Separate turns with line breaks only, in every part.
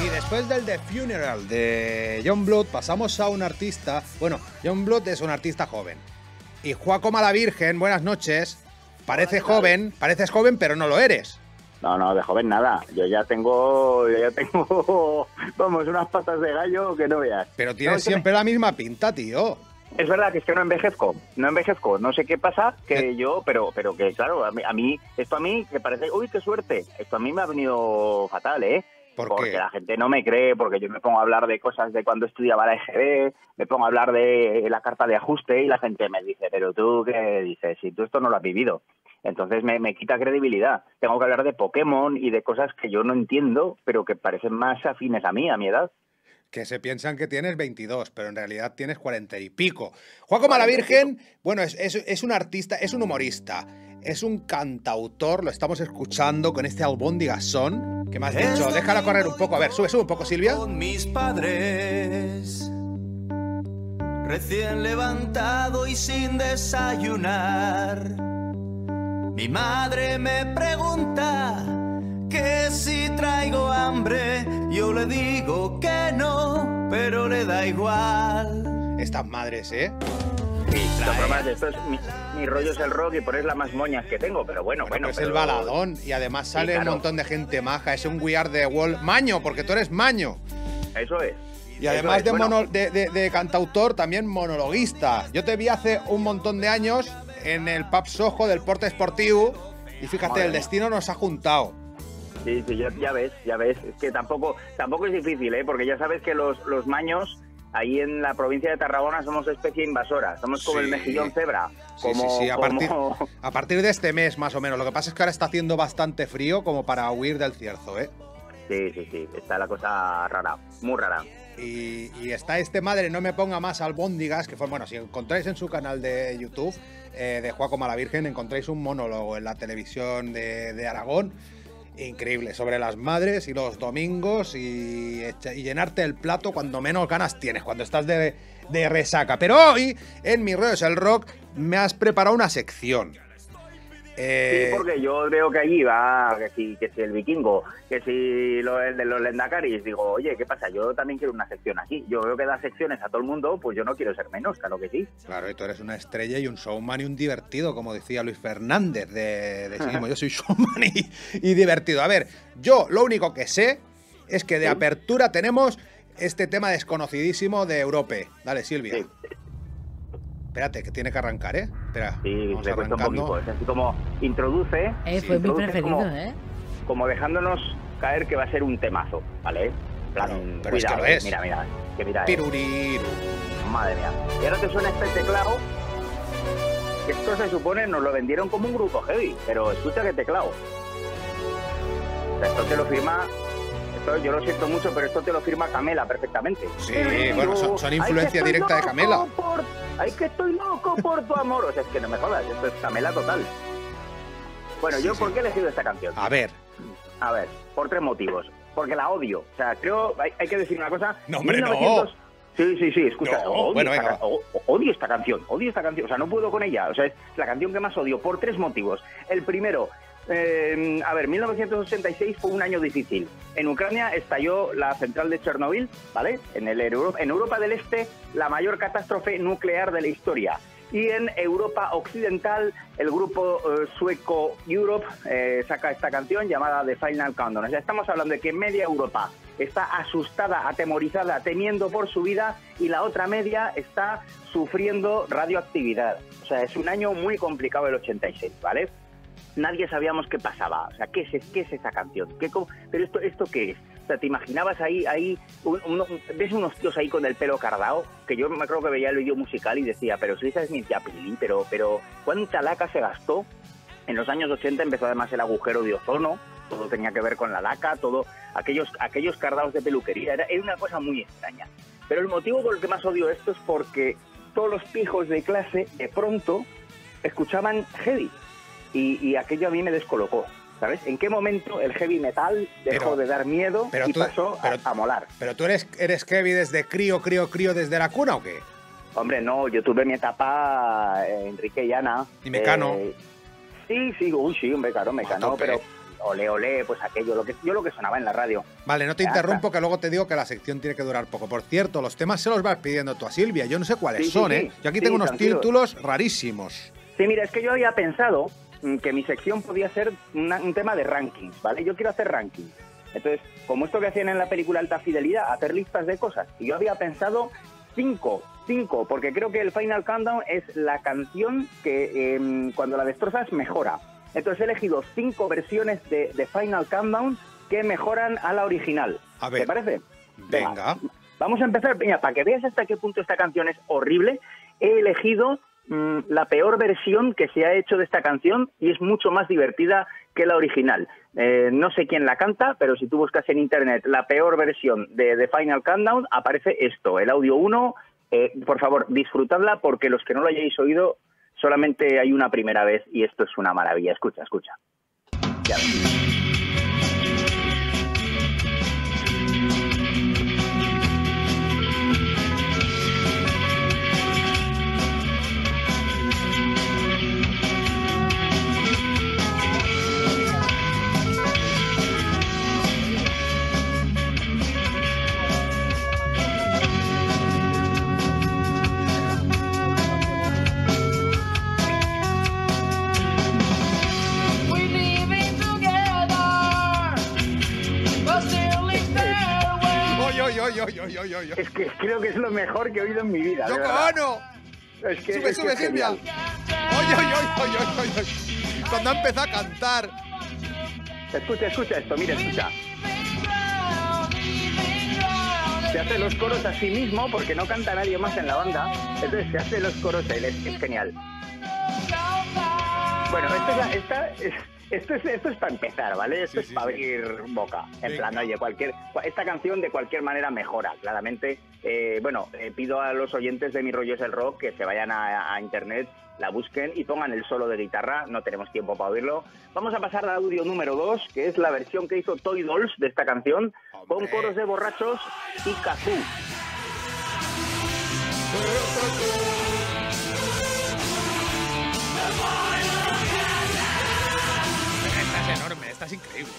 Y después del The Funeral de John Blood pasamos a un artista. Bueno, John Blood es un artista joven. Y Joaco Malavirgen, buenas noches. Pareces joven, pero no lo eres.
No, de joven nada. Yo ya tengo, vamos, unas patas de gallo que no veas.
Pero tienes siempre la misma pinta, tío.
Es verdad que es que no envejezco. No sé qué pasa, que yo, pero que claro, esto a mí, que parece, uy, qué suerte. Esto a mí me ha venido fatal, ¿eh? Porque la gente no me cree, porque yo me pongo a hablar de cosas de cuando estudiaba la EGB, me pongo a hablar de la carta de ajuste y la gente me dice, pero tú, ¿qué dices? Si tú esto no lo has vivido. Entonces me quita credibilidad. Tengo que hablar de Pokémon y de cosas que yo no entiendo, pero que parecen más afines a mí, a mi edad.
Que se piensan que tienes 22, pero en realidad tienes 40 y pico. Joaco Malavirgen, bueno, es un artista, es un humorista, es un cantautor, lo estamos escuchando con este albóndigazón, que me has dicho, déjala correr un poco. A ver, sube un poco, Silvia.
Con mis padres, recién levantado y sin desayunar. Mi madre me pregunta que si traigo hambre, yo le digo que no, pero le da igual.
Estas madres, ¿eh?
Sí, esto es mi rollo es el rock y por eso es la más moñas que tengo, pero bueno.
Es el baladón y además sale un montón de gente maja, es un We Are The Wall. Maño, porque tú eres maño.
Eso es.
Y además de cantautor, también monologuista. Yo te vi hace un montón de años en el Pub Soho del Porte Esportivo y fíjate, el destino nos ha juntado.
Sí, ya ves. Es que tampoco es difícil, ¿eh? Porque ya sabes que los maños ahí en la provincia de Tarragona somos especie invasora. Somos como el mejillón cebra.
Sí. A partir de este mes, más o menos. Lo que pasa es que ahora está haciendo bastante frío como para huir del cierzo, ¿eh?
Sí. Está la cosa rara, muy rara.
Y está este Madre no me ponga más albóndigas, que fue, bueno, si encontráis en su canal de YouTube de Joaco Malavirgen, encontráis un monólogo en la televisión de Aragón, increíble, sobre las madres y los domingos y llenarte el plato cuando menos ganas tienes, cuando estás de resaca. Pero hoy, en Mi Rollo es el Rock, me has preparado una sección.
Sí, porque yo veo que allí va, que si el vikingo, que si el de los lendacaris, digo, oye, ¿qué pasa? Yo también quiero una sección aquí. Yo veo que da secciones a todo el mundo, pues yo no quiero ser menos, claro que sí.
Claro, y tú eres una estrella y un showman y un divertido, como decía Luis Fernández de sí mismo. Yo soy showman y divertido. A ver, yo lo único que sé es que de apertura tenemos este tema desconocidísimo de Europe. Dale, Silvia. Sí. Espérate, que tiene que arrancar, ¿eh? Espera,
sí, le cuesta un poquito. Es así como introduce.
Fue mi preferido,
como dejándonos caer que va a ser un temazo, ¿vale? Plan,
pero cuidado, es que lo es.
Mira.
Piruriru.
Madre mía. Y ahora te suena este teclado. Que esto se supone nos lo vendieron como un grupo heavy, pero escucha qué teclado. O sea, esto te lo firma. Yo lo siento mucho, pero esto te lo firma Camela perfectamente.
Sí, bueno, son influencia directa de Camela.
¡Ay, que estoy loco por tu amor! O sea, es que no me jodas, esto es Camela total. Bueno, sí, ¿por qué he elegido esta canción?
A ver,
por 3 motivos. Porque la odio. O sea, creo, hay que decir una cosa.
No, hombre, 1900... no.
Sí, escucha.
No,
odio esta canción. O sea, no puedo con ella. O sea, es la canción que más odio por 3 motivos. El primero... 1986 fue un año difícil. En Ucrania estalló la central de Chernobyl, ¿vale? En Europa del Este, la mayor catástrofe nuclear de la historia. Y en Europa Occidental, el grupo sueco Europe saca esta canción llamada The Final Countdown. O sea, estamos hablando de que media Europa está asustada, atemorizada, temiendo por su vida, y la otra media está sufriendo radioactividad. O sea, es un año muy complicado el 86, ¿vale? Nadie sabíamos qué pasaba, o sea, ¿qué es esa canción? ¿Pero esto qué es? O sea, ¿te imaginabas ahí ves unos tíos ahí con el pelo cardao? Que yo me acuerdo que veía el vídeo musical y decía, pero si esa es mi tía Pili, pero ¿cuánta laca se gastó? En los años 80 empezó además el agujero de ozono, todo tenía que ver con la laca, todo aquellos cardaos de peluquería, era una cosa muy extraña. Pero el motivo por el que más odio esto es porque todos los pijos de clase de pronto escuchaban heavy. Y aquello a mí me descolocó, ¿sabes? ¿En qué momento el heavy metal dejó de dar miedo y pasó a molar?
¿Pero tú eres heavy desde crío desde la cuna o qué?
Hombre, no, yo tuve mi etapa Enrique y Ana.
¿Y Mecano?
Sí, hombre, claro, Mecano, pero ole, ole, pues aquello, lo que sonaba en la radio.
Vale, no te interrumpo, que luego te digo que la sección tiene que durar poco. Por cierto, los temas se los vas pidiendo tú a Silvia, yo no sé cuáles son, ¿eh? Yo aquí tengo unos títulos rarísimos.
Sí, mira, es que yo había pensado que mi sección podía ser un tema de rankings, ¿vale? Yo quiero hacer rankings. Entonces, como esto que hacían en la película Alta Fidelidad, hacer listas de cosas. Y yo había pensado 5, porque creo que el Final Countdown es la canción que cuando la destrozas mejora. Entonces he elegido 5 versiones de Final Countdown que mejoran a la original.
A ver,
¿te parece?
Venga.
Vamos a empezar. Mira, para que veas hasta qué punto esta canción es horrible, he elegido la peor versión que se ha hecho de esta canción y es mucho más divertida que la original. No sé quién la canta, pero si tú buscas en internet la peor versión de Final Countdown, aparece esto, el audio 1. Por favor, disfrutadla, porque los que no lo hayáis oído, solamente hay una primera vez y esto es una maravilla. Escucha. Ya ves. Es que creo que es lo mejor que he oído en mi vida.
¡Yoko Ono!
Es que,
sube, Silvia. ¡Oye! Cuando ha empezado a cantar.
Escucha esto, mira, escucha. Se hace los coros a sí mismo porque no canta nadie más en la banda. Entonces se hace los coros él, es genial. Bueno, esto es para empezar, ¿vale? Esto es para abrir boca. En plan, oye, esta canción de cualquier manera mejora, claramente. Pido a los oyentes de Mi Rollo es el Rock que se vayan a internet, la busquen y pongan el solo de guitarra. No tenemos tiempo para oírlo. Vamos a pasar al audio número 2, que es la versión que hizo Toy Dolls de esta canción, con coros de borrachos y kazoo.
Esta es enorme, esta es increíble.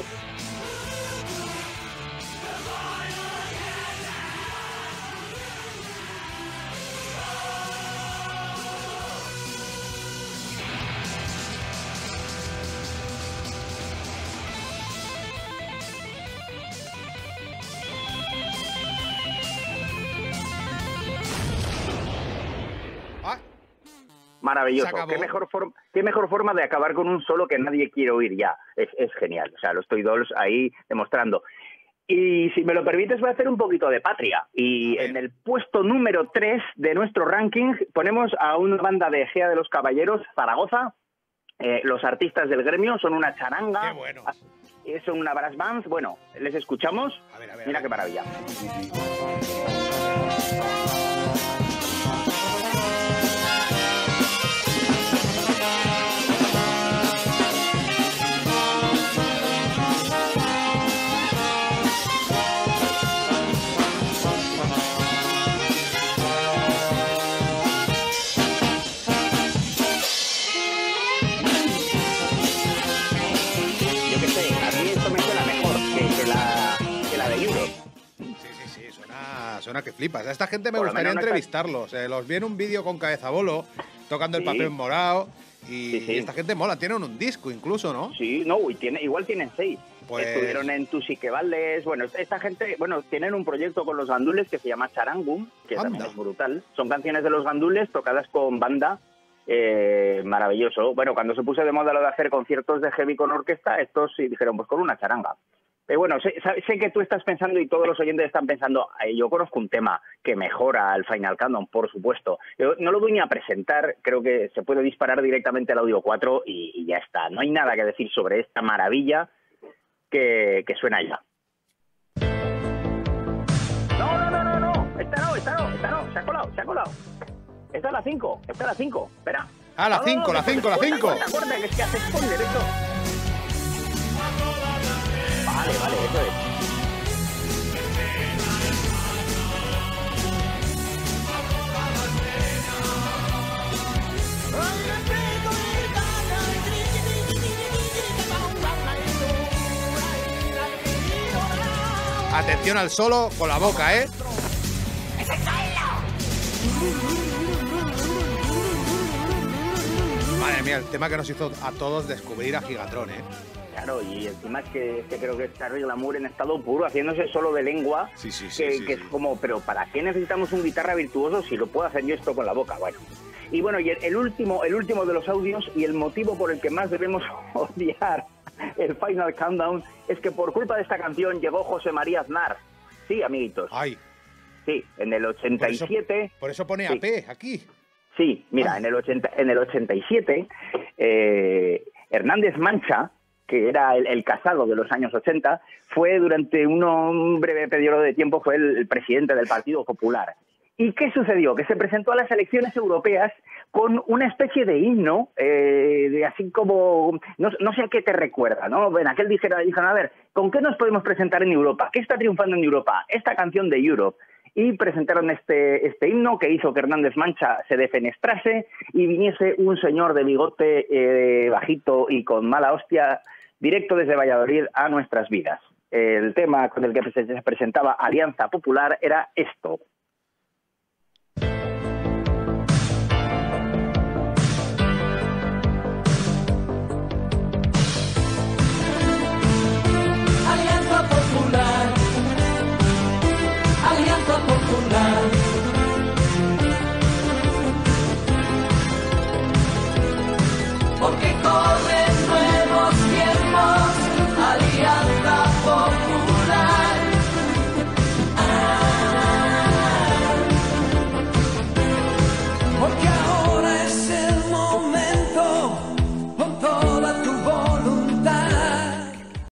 Maravilloso. Qué mejor forma de acabar con un solo que nadie quiere oír ya. Es genial. O sea, los Toy Dolls ahí demostrando. Y si me lo permites, voy a hacer un poquito de patria. Y en el puesto número 3 de nuestro ranking ponemos a una banda de Egea de los Caballeros, Zaragoza. Los artistas del gremio son una charanga.
¡Qué bueno!
Son una brass band. Bueno, les escuchamos.
A ver.
Mira qué maravilla.
Suena que flipas. A esta gente me gustaría entrevistarlos. Los vi en un vídeo con Cabezabolo tocando el papel morado y esta gente mola. Tienen un disco incluso, ¿no?
Sí, no, igual tienen 6. Pues... Estuvieron en Tu sí que vales. Bueno, esta gente, tienen un proyecto con los Gandules que se llama Charangum, que también es brutal. Son canciones de los Gandules tocadas con banda. Maravilloso. Bueno, cuando se puso de moda lo de hacer conciertos de heavy con orquesta, estos sí dijeron, pues con una charanga. Sé que tú estás pensando y todos los oyentes están pensando, yo conozco un tema que mejora al Final Countdown, por supuesto. Yo no lo voy ni a presentar, creo que se puede disparar directamente al audio 4 y ya está. No hay nada que decir sobre esta maravilla que suena ya. No. Esta no. Se ha colado. Esta es la 5. Espera.
Ah, la 5.
Acuérdate, que es que hace spoiler esto. Vale, eso es.
Atención al solo con la boca, ¿eh? Madre mía, el tema que nos hizo a todos descubrir a Gigatron, ¿eh?
Claro, y encima es que creo que está Charlie Lamour en estado puro, haciéndose solo de lengua, que es como, pero ¿para qué necesitamos un guitarra virtuoso si lo puedo hacer yo esto con la boca? Bueno, y bueno, y el último de los audios, y el motivo por el que más debemos odiar el Final Countdown, es que por culpa de esta canción llegó José María Aznar. Sí, amiguitos.
Ay.
Sí, en el 87...
Por eso pone AP aquí.
Sí, mira, en el 87, Hernández Mancha, que era el casado de los años 80, fue durante un breve periodo de tiempo fue el presidente del Partido Popular. ¿Y qué sucedió? Que se presentó a las elecciones europeas con una especie de himno, de así como, no sé a qué te recuerda, ¿no? En aquel dijeron, a ver, ¿con qué nos podemos presentar en Europa? ¿Qué está triunfando en Europa? Esta canción de Europe. Y presentaron este himno que hizo que Hernández Mancha se defenestrase y viniese un señor de bigote bajito y con mala hostia directo desde Valladolid a nuestras vidas. El tema con el que se presentaba Alianza Popular era esto.